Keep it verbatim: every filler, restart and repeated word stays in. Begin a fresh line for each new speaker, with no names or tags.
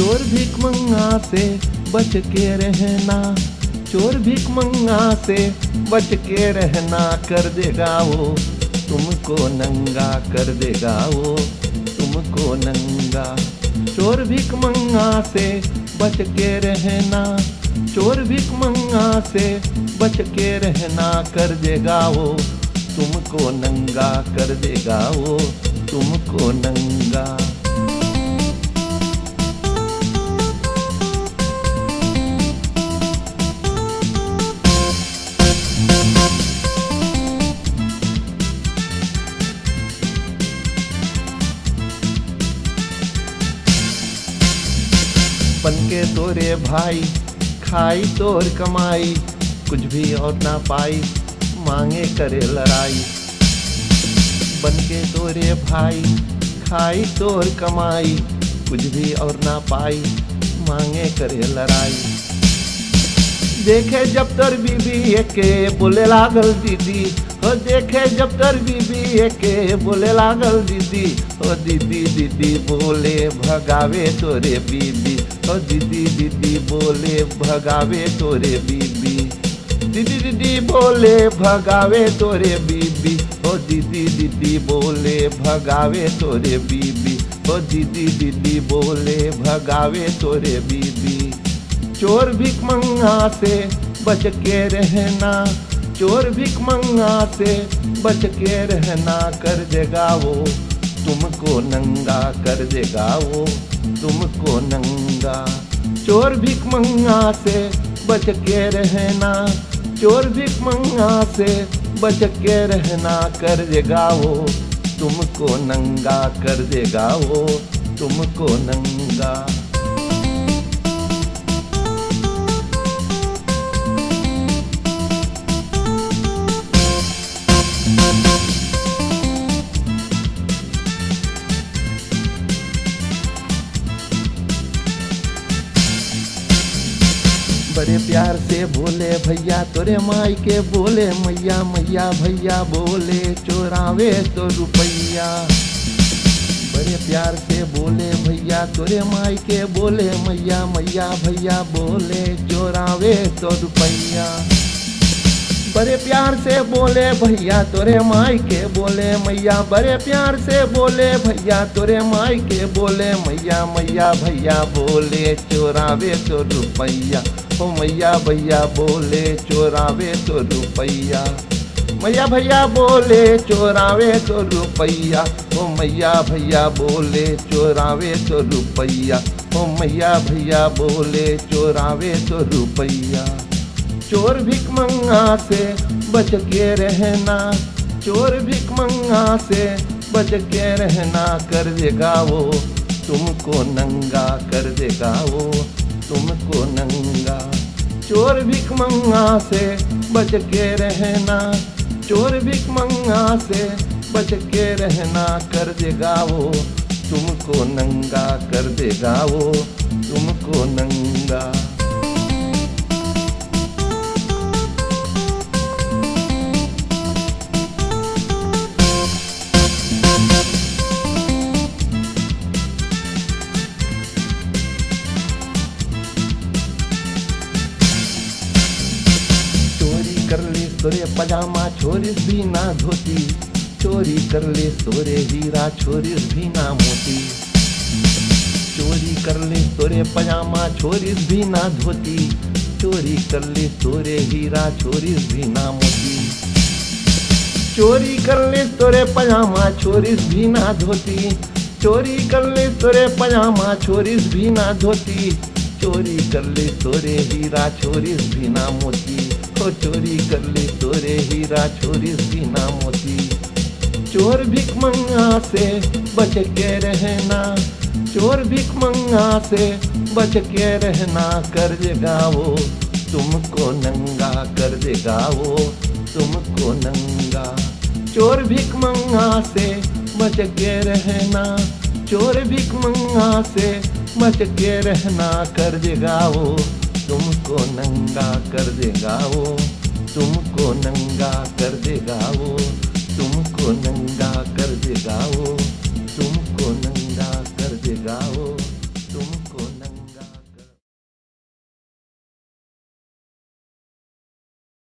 चोर भिखमंगा से बच के रहना, चोर भिखमंगा से बच के रहना, कर देगा वो तुमको नंगा, कर देगा वो तुमको नंगा। चोर भिखमंगा से बच के रहना, चोर भिखमंगा से बच के रहना, कर देगा वो तुमको नंगा, कर देगा वो तुमको नंगा। बनके तोरे भाई खाई तोर कमाई, कुछ भी और ना पाई मांगे करे लड़ाई। बनके तोरे भाई खाई तोर कमाई, कुछ भी और ना पाई मांगे करे लड़ाई। देखे जब तोर बीबी एके बोले लागल दीदी, हो देखे जब तोर बीबी एके बोले लागल दीदी, हो दीदी दीदी बोले भगावे तोरे बीबी, हो दीदी दीदी बोले भगावे तोरे बीबी, दीदी दीदी बोले भगावे तोरे बीबी, हो दीदी दीदी बोले भगावे तोरे बीबी, हो दीदी दीदी बोले भगावे तोरे बीबी। चोर भिखमंगा से बच के रहना, चोर भिखमंगा से बच के रहना, कर देगा वो तुमको नंगा, कर देगा वो तुमको नंगा। चोर भिखमंगा से बच के रहना, चोर भिखमंगा से बच के रहना, कर देगा वो तुमको नंगा, कर देगा वो तुमको नंगा। बड़े प्यार से बोले भैया तोरे माई के बोले, मैया मैया भैया बोले चोरावे तो रुपैया। बड़े प्यार से बोले भैया तोरे माई के बोले, मैया मैया भैया बोले चोरावे तो रुपैया। बड़े प्यार से बोले भैया तोरे माई के बोले, मैया बड़े प्यार से बोले भैया तोरे माई के बोले, मैया मैया भैया बोले चोरावे तो रुपैया, ओ मैया भैया बोले चोरावे तो रुपैया। मैया भैया बोले चोरावे तो रुपैया, ओ मैया भैया बोले चोरावे तो रुपैया, ओ मैया भैया बोले चोरावे तो रुपैया। चोर भिखमंगा से बच के रहना, चोर भिखमंगा से बच के रहना, कर देगा वो तुमको नंगा, कर देगा वो तुमको नंगा। चोर भिखमंगा से बच के रहना, चोर भिखमंगा से बच के रहना, कर देगा वो तुमको नंगा, कर देगा वो तुमको नंगा। कर ले तोरे पजामा छोरिस भी ना धोती, चोरी कर ले तोरे हीरा छोरिस भी ना मोती। चोरी कर ले तोरे पजामा छोरिस भी ना धोती, चोरी कर ले तोरे हीरा छोरिस भी ना मोती। चोरी कर ले तोरे पजामा छोरिस भी ना धोती, चोरी कर ले तोरे पजामा छोरिस भी ना धोती। चोरी कर ले तोरे हीरा छोरिस भी ना मोती, ओ चोरी कर ले तोरे हीरा छोरिस भी ना मोती। चोर भिखमंगा से बच के रहना, चोर भिखमंगा से बच के रहना, कर देगा वो तुमको नंगा, कर देगा वो तुमको नंगा। चोर भिखमंगा से बच के रहना, चोर भिखमंगा से बच के रहना, कर देगा वो तुमको नंगा, कर देगा वो तुमको नंगा, कर देगा वो